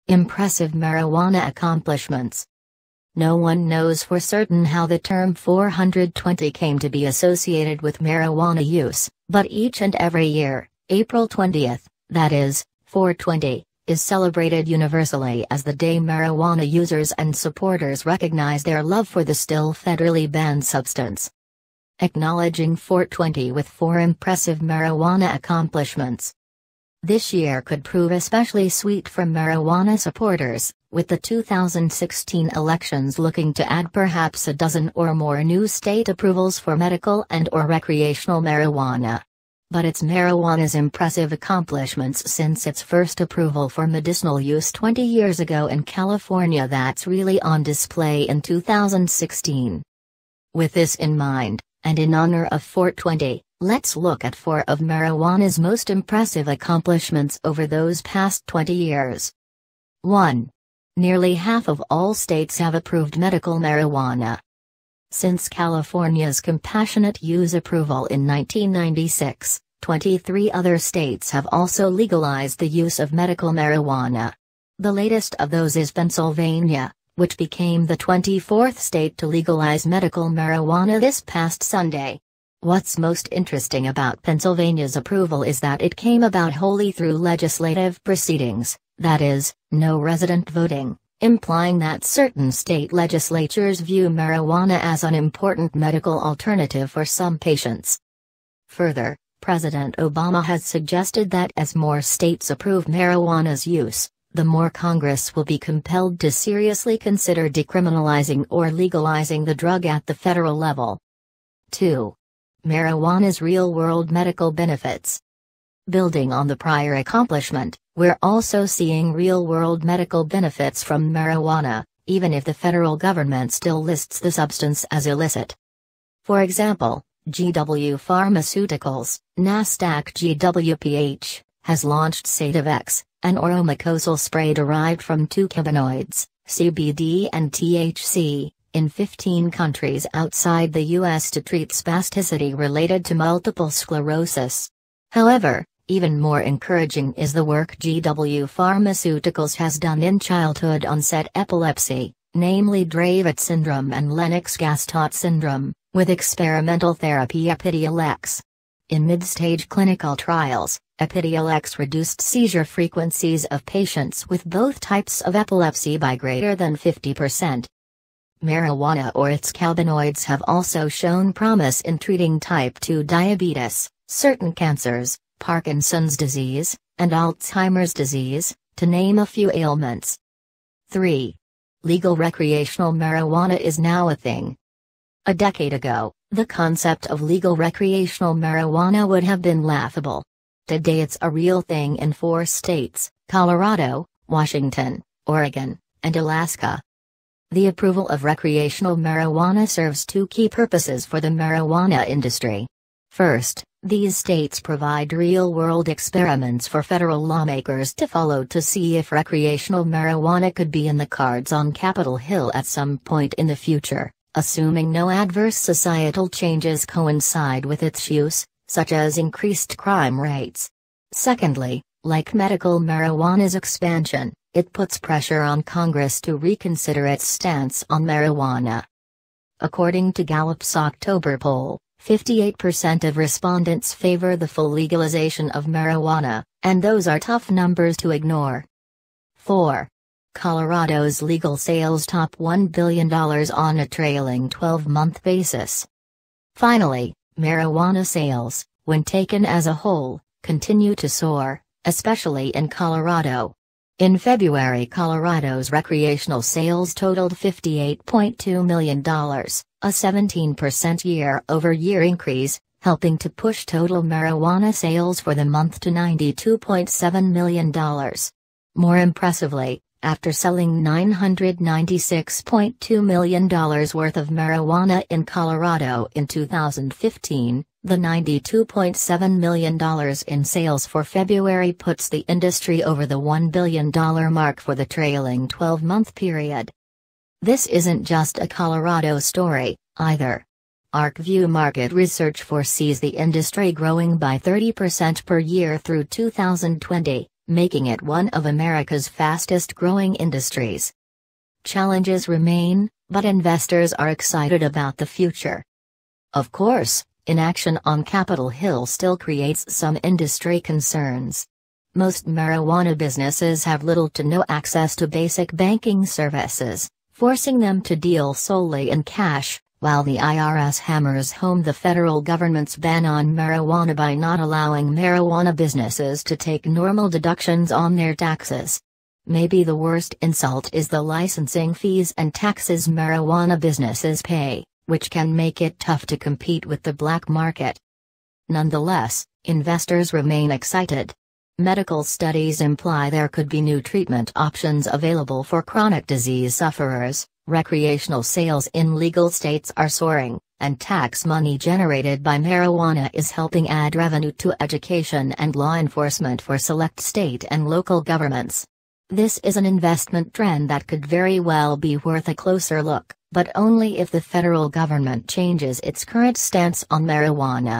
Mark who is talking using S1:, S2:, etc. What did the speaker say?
S1: Impressive marijuana accomplishments. No one knows for certain how the term 420 came to be associated with marijuana use, but each and every year, April 20th, that is, 420, is celebrated universally as the day marijuana users and supporters recognize their love for the still federally banned substance. Acknowledging 420 with 4 impressive marijuana accomplishments. This year could prove especially sweet for marijuana supporters, with the 2016 elections looking to add perhaps a dozen or more new state approvals for medical and/or recreational marijuana. But it's marijuana's impressive accomplishments since its first approval for medicinal use 20 years ago in California that's really on display in 2016. With this in mind, and in honor of 420, let's look at 4 of marijuana's most impressive accomplishments over those past 20 years. 1. Nearly half of all states have approved medical marijuana. Since California's compassionate use approval in 1996, 23 other states have also legalized the use of medical marijuana. The latest of those is Pennsylvania, which became the 24th state to legalize medical marijuana this past Sunday. What's most interesting about Pennsylvania's approval is that it came about wholly through legislative proceedings, that is, no resident voting, implying that certain state legislatures view marijuana as an important medical alternative for some patients. Further, President Obama has suggested that as more states approve marijuana's use, the more Congress will be compelled to seriously consider decriminalizing or legalizing the drug at the federal level. 2. Marijuana's real-world medical benefits. Building on the prior accomplishment, we're also seeing real-world medical benefits from marijuana, even if the federal government still lists the substance as illicit. For example, GW Pharmaceuticals, Nasdaq GWPH, has launched Sativex, an oromucosal spray derived from 2 cannabinoids, CBD and THC, in 15 countries outside the US to treat spasticity related to multiple sclerosis. However, even more encouraging is the work GW Pharmaceuticals has done in childhood-onset epilepsy, namely Dravet syndrome and Lennox-Gastaut syndrome, with experimental therapy Epidiolex. In mid-stage clinical trials, Epidiolex reduced seizure frequencies of patients with both types of epilepsy by greater than 50%. Marijuana or its cannabinoids have also shown promise in treating type 2 diabetes, certain cancers, Parkinson's disease, and Alzheimer's disease, to name a few ailments. 3. Legal recreational marijuana is now a thing. A decade ago, the concept of legal recreational marijuana would have been laughable. Today it's a real thing in 4 states, Colorado, Washington, Oregon, and Alaska. The approval of recreational marijuana serves 2 key purposes for the marijuana industry. First, these states provide real-world experiments for federal lawmakers to follow to see if recreational marijuana could be in the cards on Capitol Hill at some point in the future, assuming no adverse societal changes coincide with its use, such as increased crime rates. Secondly, like medical marijuana's expansion, it puts pressure on Congress to reconsider its stance on marijuana. According to Gallup's October poll, 58% of respondents favor the full legalization of marijuana, and those are tough numbers to ignore. 4. Colorado's legal sales top $1 billion on a trailing 12-month basis. Finally, marijuana sales, when taken as a whole, continue to soar, especially in Colorado. In February, Colorado's recreational sales totaled $58.2 million, a 17% year-over-year increase, helping to push total marijuana sales for the month to $92.7 million. More impressively, after selling $996.2 million worth of marijuana in Colorado in 2015, the $92.7 million in sales for February puts the industry over the $1 billion mark for the trailing 12-month period. This isn't just a Colorado story, either. ArcView Market Research foresees the industry growing by 30% per year through 2020, making it one of America's fastest-growing industries. Challenges remain, but investors are excited about the future. Of course, inaction on Capitol Hill still creates some industry concerns. Most marijuana businesses have little to no access to basic banking services, forcing them to deal solely in cash, while the IRS hammers home the federal government's ban on marijuana by not allowing marijuana businesses to take normal deductions on their taxes. Maybe the worst insult is the licensing fees and taxes marijuana businesses pay, which can make it tough to compete with the black market. Nonetheless, investors remain excited. Medical studies imply there could be new treatment options available for chronic disease sufferers, recreational sales in legal states are soaring, and tax money generated by marijuana is helping add revenue to education and law enforcement for select state and local governments. This is an investment trend that could very well be worth a closer look, but only if the federal government changes its current stance on marijuana.